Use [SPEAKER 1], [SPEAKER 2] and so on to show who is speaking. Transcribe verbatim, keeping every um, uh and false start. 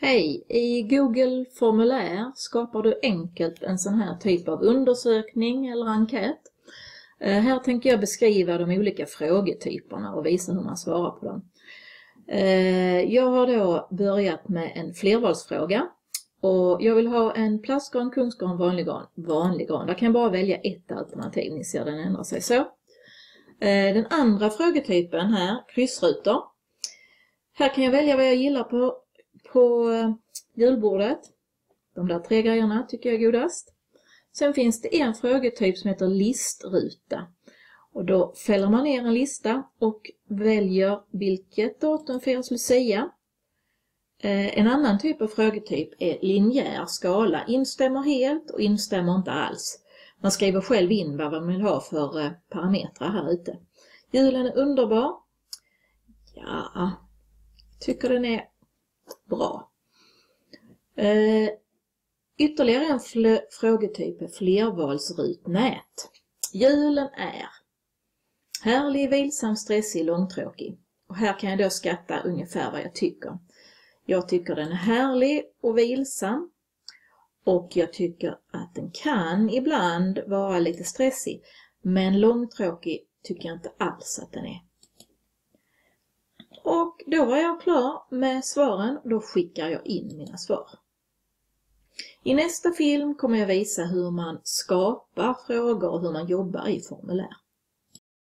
[SPEAKER 1] Hej! I Google formulär skapar du enkelt en sån här typ av undersökning eller enkät. Eh, här tänker jag beskriva de olika frågetyperna och visa hur man svarar på dem. Eh, jag har då börjat med en flervalsfråga och jag vill ha en plastgran, kungsgran, vanlig gran, vanlig gran. Där kan jag bara välja ett alternativ, ni ser den ändrar sig så. Eh, den andra frågetypen här, kryssrutor. Här kan jag välja vad jag gillar på på julbordet. De där tre grejerna tycker jag är godast. Sen finns det en frågetyp som heter listruta. Och då fäller man ner en lista och väljer vilket datum firas Lucia. Eh, en annan typ av frågetyp är linjär skala. Instämmer helt och instämmer inte alls. Man skriver själv in vad man vill ha för eh, parametrar här ute. Julen är underbar. Ja, tycker den är bra. Eh, ytterligare en frågetyp är flervalsrutnät. Julen är härlig, vilsam, stressig, långtråkig. Och här kan jag då skatta ungefär vad jag tycker. Jag tycker den är härlig och vilsam. Och jag tycker att den kan ibland vara lite stressig. Men långtråkig tycker jag inte alls att den är. Och då var jag klar med svaren. Då skickar jag in mina svar. I nästa film kommer jag visa hur man skapar frågor och hur man jobbar i formulär.